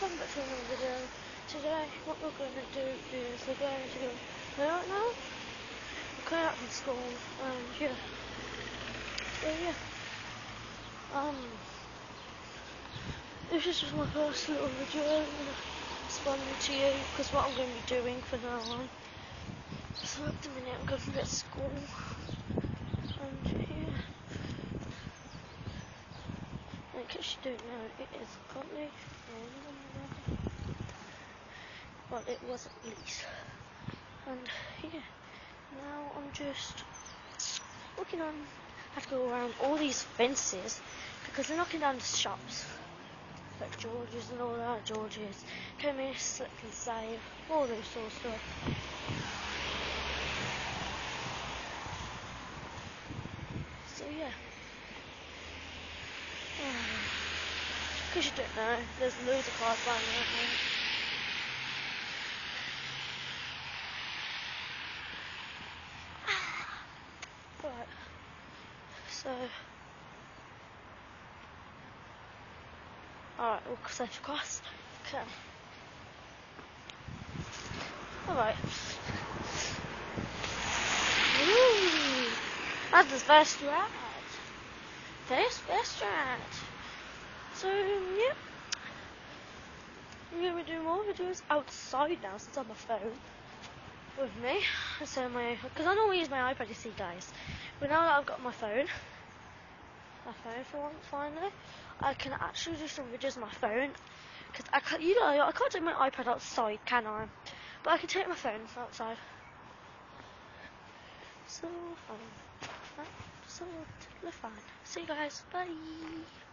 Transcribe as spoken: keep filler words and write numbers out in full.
welcome back to another video. Today, what we're going to do is we're going to go play right now. We're coming out from school, and yeah. So yeah. Um, this is just my first little video. I'm going to respond to you, because what I'm going to be doing from now on. So at the minute, I'm going to be at school. And yeah. In case you don't know, it is currently in, well, it was at least. And yeah, now I'm just looking on. I have to go around all these fences because they're knocking down the shops, like George's and all that. George's, Chemist, Slip and Save, all those sort of stuff. So yeah. Because you don't know, there's loads of cars flying around here. Right, so, alright, we'll safe across. Okay. Alright. Ooh, that's the first ride. First, first ride. So, yeah. I'm going to be doing more videos outside now since I have my phone with me. So my, because I normally use my iPad, you see, guys. But now that I've got my phone, my phone for once, finally, I can actually do some videos on my phone. Because I can't, you know, I can't take my iPad outside, can I? But I can take my phone outside. So fun. So fun. See you guys. Bye.